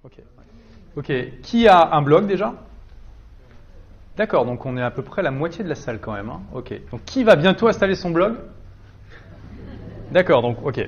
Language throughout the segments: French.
Ok. Ok. Qui a un blog déjà? D'accord, donc on est à peu près la moitié de la salle quand même. Hein. Ok. Donc qui va bientôt installer son blog? D'accord, donc ok.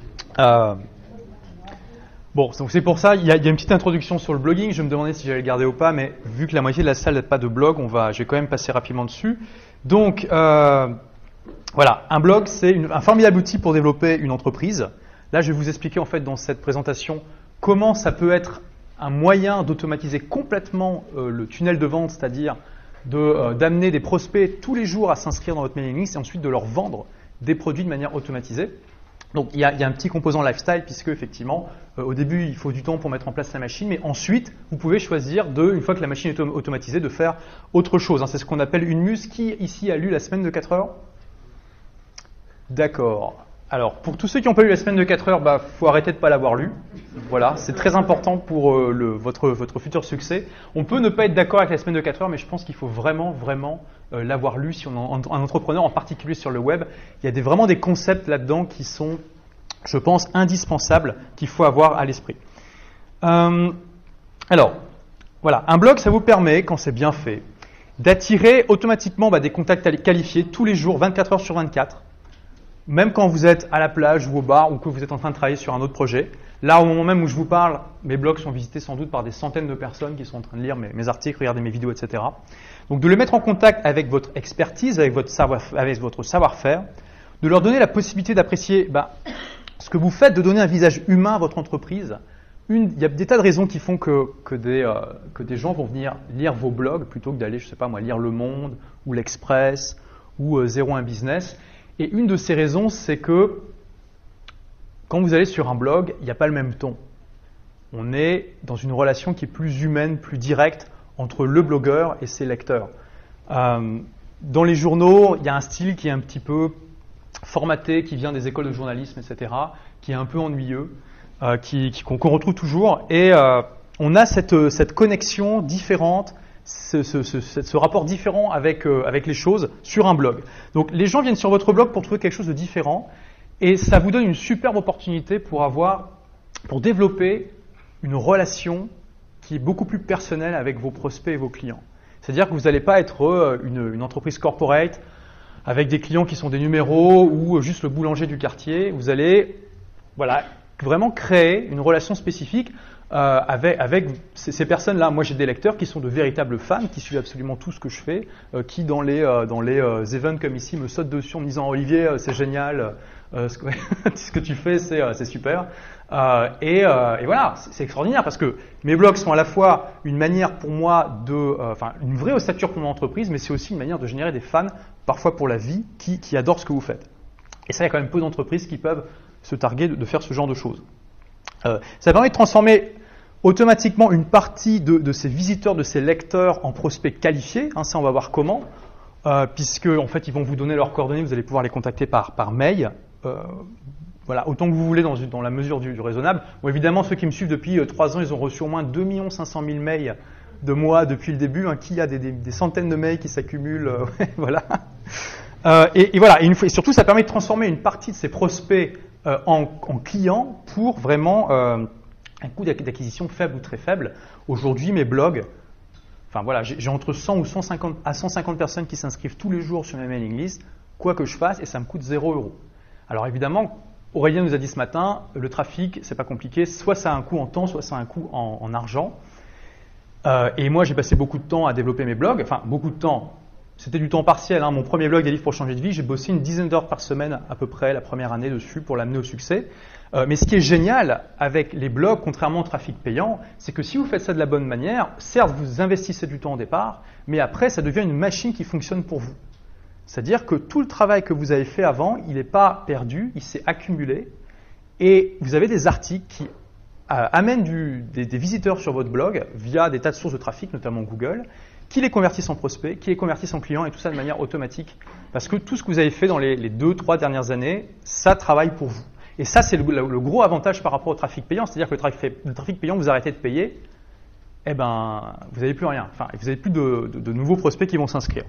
Bon, donc c'est pour ça, il y a une petite introduction sur le blogging. Je me demandais si j'allais le garder ou pas, mais vu que la moitié de la salle n'a pas de blog, je vais quand même passer rapidement dessus. Donc, voilà, un blog, c'est un formidable outil pour développer une entreprise. Là, je vais vous expliquer en fait dans cette présentation comment ça peut être un moyen d'automatiser complètement le tunnel de vente, c'est-à-dire d'amener des prospects tous les jours à s'inscrire dans votre mailing list et ensuite de leur vendre des produits de manière automatisée. Donc il y a un petit composant lifestyle puisque effectivement au début il faut du temps pour mettre en place la machine, mais ensuite vous pouvez choisir une fois que la machine est automatisée, de faire autre chose. Hein. C'est ce qu'on appelle une muse. Qui ici a lu la semaine de 4 heures? D'accord. Alors pour tous ceux qui n'ont pas lu la semaine de 4 heures, faut arrêter de ne pas l'avoir lu. Voilà, c'est très important pour votre futur succès. On peut ne pas être d'accord avec la semaine de 4 heures, mais je pense qu'il faut vraiment l'avoir lu si on est un entrepreneur, en particulier sur le web. Il y a vraiment des concepts là-dedans qui sont, je pense, indispensables, qu'il faut avoir à l'esprit. Alors, voilà, un blog, ça vous permet, quand c'est bien fait, d'attirer automatiquement des contacts qualifiés tous les jours, 24 heures sur 24. Même quand vous êtes à la plage ou au bar ou que vous êtes en train de travailler sur un autre projet. Là, au moment même où je vous parle, mes blogs sont visités sans doute par des centaines de personnes qui sont en train de lire mes articles, regarder mes vidéos, etc. Donc de les mettre en contact avec votre expertise, avec votre savoir-faire, de leur donner la possibilité d'apprécier ce que vous faites, de donner un visage humain à votre entreprise. Il y a des tas de raisons qui font que des gens vont venir lire vos blogs plutôt que d'aller, je sais pas moi, lire Le Monde ou l'Express ou 01 Business. Et une de ces raisons, c'est que quand vous allez sur un blog, il n'y a pas le même ton. On est dans une relation qui est plus humaine, plus directe entre le blogueur et ses lecteurs. Dans les journaux, il y a un style qui est un petit peu formaté, qui vient des écoles de journalisme, etc., qui est un peu ennuyeux, qu'on retrouve toujours. Et on a cette connexion différente, ce rapport différent avec les choses sur un blog. Donc les gens viennent sur votre blog pour trouver quelque chose de différent et ça vous donne une superbe opportunité pour développer une relation qui est beaucoup plus personnelle avec vos prospects et vos clients. C'est-à-dire que vous n'allez pas être une entreprise corporate avec des clients qui sont des numéros ou juste le boulanger du quartier. Vous allez vraiment créer une relation spécifique avec ces personnes-là. Moi, j'ai des lecteurs qui sont de véritables fans, qui suivent absolument tout ce que je fais, qui dans les events comme ici me sautent dessus en me disant « Olivier, c'est génial, ce que tu fais, c'est super ». Et voilà, c'est extraordinaire parce que mes blogs sont à la fois une manière pour moi une vraie ossature pour mon entreprise, mais c'est aussi une manière de générer des fans, parfois pour la vie, qui adorent ce que vous faites. Et ça, il y a quand même peu d'entreprises qui peuvent se targuer de faire ce genre de choses. Ça permet de transformer automatiquement une partie de ces visiteurs, de ces lecteurs en prospects qualifiés. Ça, on va voir comment, puisque en fait, ils vont vous donner leurs coordonnées, vous allez pouvoir les contacter par mail. Voilà, autant que vous voulez dans la mesure du raisonnable. Bon, évidemment, ceux qui me suivent depuis 3 ans, ils ont reçu au moins 2 500 000 mails de moi depuis le début. Qui a des centaines de mails qui s'accumulent, voilà. Et voilà, et surtout, ça permet de transformer une partie de ces prospects en clients pour vraiment un coût d'acquisition faible ou très faible. Aujourd'hui, mes blogs, j'ai entre 100 ou 150 à 150 personnes qui s'inscrivent tous les jours sur ma mailing list, quoi que je fasse, et ça me coûte 0 €. Alors évidemment, Aurélien nous a dit ce matin, le trafic, c'est pas compliqué, soit ça a un coût en temps, soit ça a un coût en argent. Et moi, j'ai passé beaucoup de temps à développer mes blogs, beaucoup de temps. C'était du temps partiel. Mon premier blog, Des livres pour changer de vie, j'ai bossé une dizaine d'heures par semaine à peu près la première année dessus pour l'amener au succès. Mais ce qui est génial avec les blogs, contrairement au trafic payant, c'est que si vous faites ça de la bonne manière, certes, vous investissez du temps au départ, mais après, ça devient une machine qui fonctionne pour vous. C'est-à-dire que tout le travail que vous avez fait avant, il n'est pas perdu, il s'est accumulé, et vous avez des articles qui amènent des visiteurs sur votre blog via des tas de sources de trafic, notamment Google, qui les convertissent en prospects, qui les convertissent en clients, et tout ça de manière automatique. Parce que tout ce que vous avez fait dans les 2-3 dernières années, ça travaille pour vous. Et ça, c'est le gros avantage par rapport au trafic payant. C'est-à-dire que le trafic payant, vous arrêtez de payer, vous n'avez plus rien. Vous n'avez plus de nouveaux prospects qui vont s'inscrire.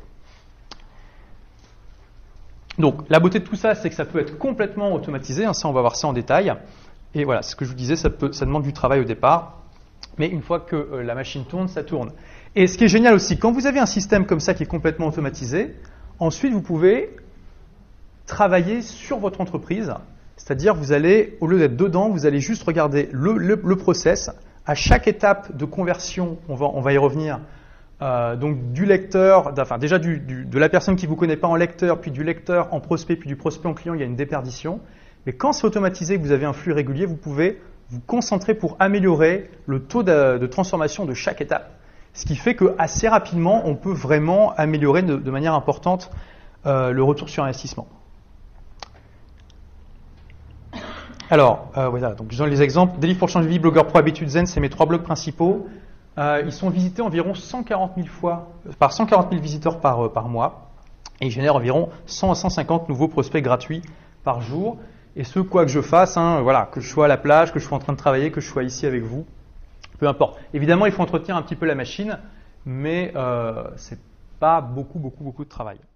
Donc, la beauté de tout ça, c'est que ça peut être complètement automatisé. Ça, on va voir ça en détail. Et voilà, ce que je vous disais, ça demande du travail au départ. Mais une fois que la machine tourne, ça tourne. Et ce qui est génial aussi, quand vous avez un système comme ça qui est complètement automatisé, ensuite vous pouvez travailler sur votre entreprise. C'est-à-dire, vous allez, au lieu d'être dedans, vous allez juste regarder le process. À chaque étape de conversion, on va y revenir, donc du lecteur, enfin déjà de la personne qui ne vous connaît pas en lecteur, puis du lecteur en prospect, puis du prospect en client, il y a une déperdition. Mais quand c'est automatisé, que vous avez un flux régulier, vous pouvez vous concentrer pour améliorer le taux de transformation de chaque étape. Ce qui fait qu'assez rapidement, on peut vraiment améliorer de manière importante le retour sur investissement. Alors, voilà, donc je donne les exemples. Des livres pour changer de vie, Blogueur Pro, Habitudes Zen, c'est mes 3 blogs principaux. Ils sont visités environ 140 000 fois, par 140 000 visiteurs par mois. Et ils génèrent environ 100 à 150 nouveaux prospects gratuits par jour. Et ce, quoi que je fasse, voilà, que je sois à la plage, que je sois en train de travailler, que je sois ici avec vous, peu importe. Évidemment, il faut entretenir un petit peu la machine, mais c'est pas beaucoup de travail.